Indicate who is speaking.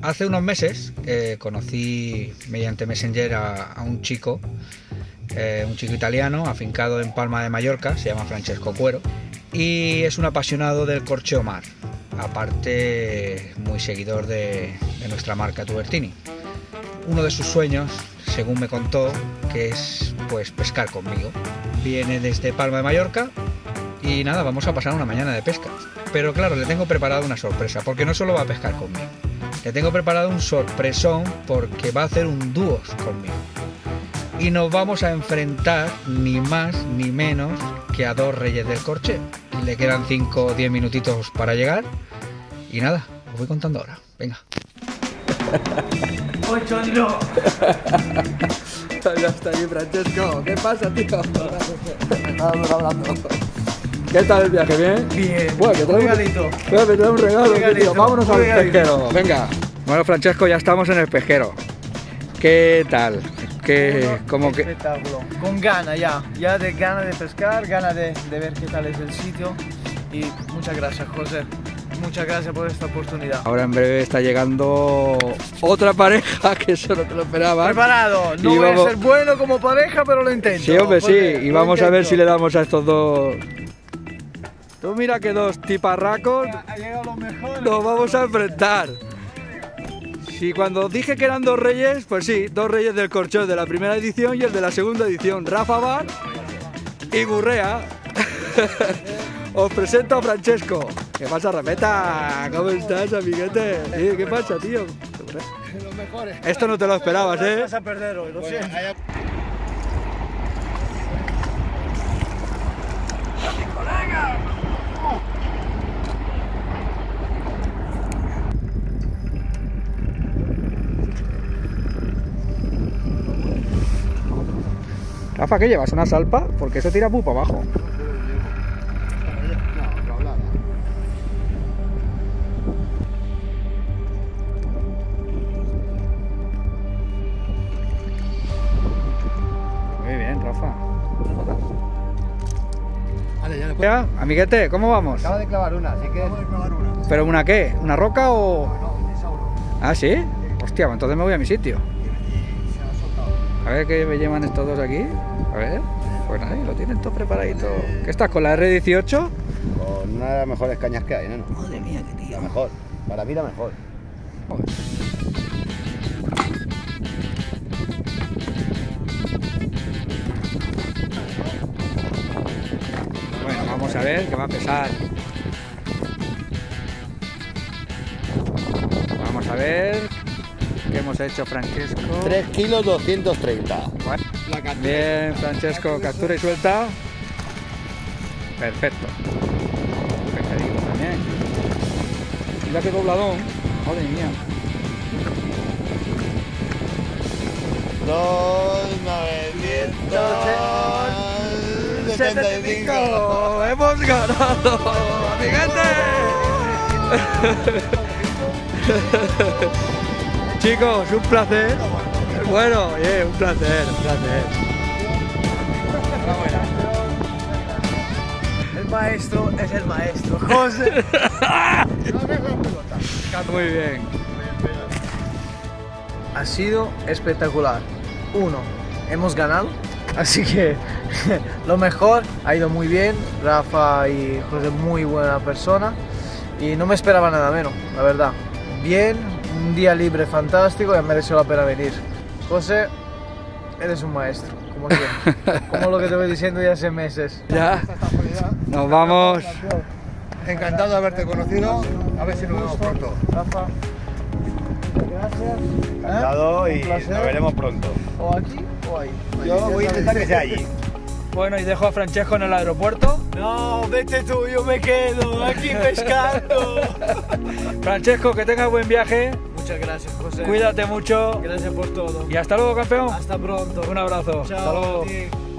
Speaker 1: Hace unos meses conocí mediante Messenger a un chico italiano afincado en Palma de Mallorca, se llama Francesco Cuero, y es un apasionado del corcheo mar, aparte muy seguidor de nuestra marca Tubertini. Uno de sus sueños, según me contó, que es pues pescar conmigo. Viene desde Palma de Mallorca y nada, vamos a pasar una mañana de pesca. Pero claro, le tengo preparado una sorpresa, porque no solo va a pescar conmigo. Le tengo preparado un sorpresón porque va a hacer un dúos conmigo. Y nos vamos a enfrentar ni más ni menos que a dos reyes del corcheo. Le quedan 5 o 10 minutitos para llegar. Y nada, os voy contando ahora. Venga.
Speaker 2: ¡Ocho!
Speaker 3: Ya está ahí, Francesco. ¿Qué pasa, tío? ¿Qué tal el viaje? ¿Bien?
Speaker 2: Bien.
Speaker 3: Bueno, que
Speaker 2: Un regalito.
Speaker 3: Me trae un regalo,
Speaker 2: Regalito,
Speaker 3: tío. Vámonos al
Speaker 2: regalito.
Speaker 3: pesquero. Venga.
Speaker 1: Bueno, Francesco, ya estamos en el pesquero. ¿Qué tal? ¿Cómo que?
Speaker 2: Espectáculo. Con ganas ya de ganas de pescar, ganas de ver qué tal es el sitio. Y muchas gracias, José. Muchas gracias por esta oportunidad.
Speaker 3: Ahora en breve está llegando otra pareja que eso no te lo esperaba.
Speaker 2: Preparado. No
Speaker 3: Y
Speaker 2: voy
Speaker 3: vamos-
Speaker 2: a ser bueno como pareja, pero lo intento.
Speaker 3: Sí, hombre, sí.
Speaker 2: José,
Speaker 3: Y
Speaker 2: lo
Speaker 3: vamos a ver
Speaker 2: intento.
Speaker 3: si le damos a estos dos. Tú mira que dos tiparracos
Speaker 2: Ha llegado lo mejor.
Speaker 3: nos vamos a enfrentar. Si cuando dije que eran dos reyes, pues sí, dos reyes del corcheo de la primera edición y el de la segunda edición, Rafa Bar y Gurrea. Os presento a Francesco. ¿Qué pasa, Rameta? ¿Cómo estás, amiguete? ¿Qué pasa, tío?
Speaker 2: Los mejores.
Speaker 3: Esto no te lo esperabas, ¿eh?
Speaker 2: Vas a perder hoy, lo siento.
Speaker 3: Rafa, ¿qué llevas? ¿Una salpa? Porque eso tira muy para abajo. Muy bien, Rafa.
Speaker 4: Vale, ya le puedo.
Speaker 3: Ya, amiguete, ¿cómo vamos?
Speaker 4: Acaba de clavar una, así que. Acabo de clavar una.
Speaker 3: ¿Pero una qué? ¿Una roca o...?
Speaker 4: No, un disauro.
Speaker 3: ¿Ah, sí? Hostia, pues entonces me voy a mi sitio.
Speaker 4: Y se ha soltado.
Speaker 3: A ver qué me llevan estos dos aquí. A ver. Pues nada, lo tienen todo preparadito. ¿Qué estás con la R18?
Speaker 4: Con una de las mejores cañas que hay, ¿no?
Speaker 3: Madre mía, qué tío.
Speaker 4: La mejor. Para mí la mejor.
Speaker 3: Bueno, vamos a ver, que va a pesar. Vamos a ver qué hemos hecho, Francesco.
Speaker 4: 3 kilos 230. La
Speaker 3: Bien, Francesco, captura y suelta. Perfecto. Pescadito también. Mira qué dobladón. Madre mía.
Speaker 4: 2,975.
Speaker 3: ¡Hemos ganado! ¡Amiguete! Chicos, un placer. Bueno, un placer, un placer.
Speaker 2: El maestro es el maestro. José.
Speaker 3: Muy bien.
Speaker 2: Ha sido espectacular. Hemos ganado, así que lo mejor, ha ido muy bien. Rafa y José, muy buena persona y no me esperaba nada menos, la verdad. Bien, un día libre fantástico y ha merecido la pena venir. José, eres un maestro, como lo que te voy diciendo ya hace meses.
Speaker 3: Ya, nos vamos.
Speaker 4: Encantado de haberte conocido. A ver si nos vemos pronto.
Speaker 2: Rafa, gracias.
Speaker 4: Encantado y
Speaker 2: Un placer.
Speaker 4: nos veremos pronto.
Speaker 2: O aquí o ahí.
Speaker 4: Yo voy a intentar que sea allí.
Speaker 3: Bueno, y dejo a Francesco en el aeropuerto.
Speaker 2: No, vete tú, yo me quedo aquí pescando.
Speaker 3: Francesco, que tengas buen viaje.
Speaker 2: Muchas gracias, José.
Speaker 3: Cuídate mucho.
Speaker 2: Gracias por todo.
Speaker 3: Y hasta luego, campeón.
Speaker 2: Hasta pronto.
Speaker 3: Un abrazo.
Speaker 2: Chao.
Speaker 3: Hasta luego.
Speaker 2: a ti.